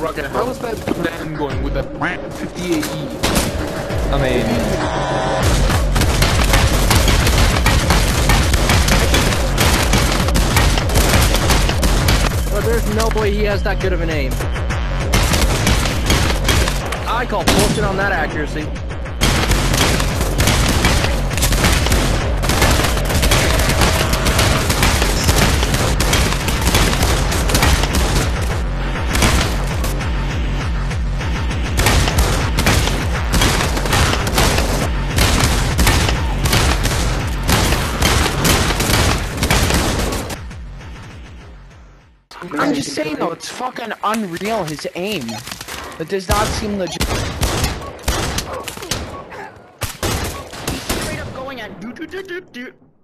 Rocket, how is that man going with that 58E? I mean, well, there's no way he has that good of an aim. I call bullshit on that accuracy. I'm just saying though, it's fucking unreal, his aim. It does not seem legit. He's straight up going at